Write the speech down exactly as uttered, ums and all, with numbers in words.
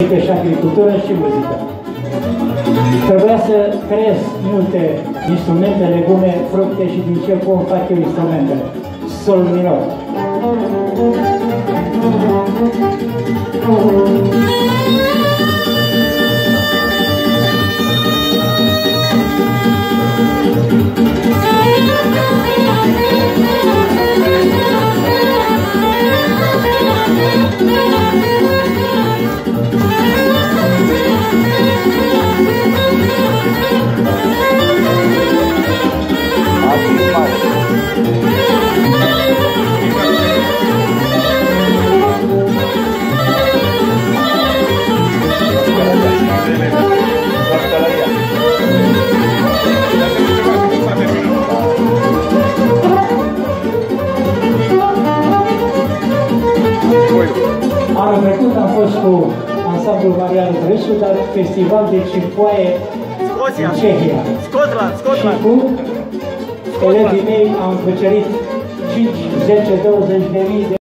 uite, și agricultură și muzică. Trebuia să creez multe instrumente, legume, fructe și din ce pom fac eu instrumentele. Sol minor. Anul trecut am fost cu ansamblul Marian Grăsu, dar festival de cipoaie în Cehia. Scotland, Scotland. Și cu elevii mei am cucerit cinci, zece, douăzeci de mii de